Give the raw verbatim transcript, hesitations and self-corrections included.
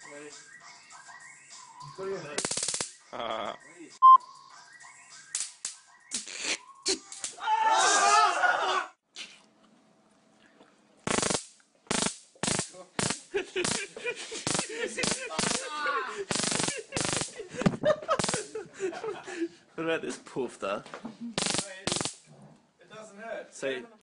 Ah. What about this poof though? It doesn't hurt. So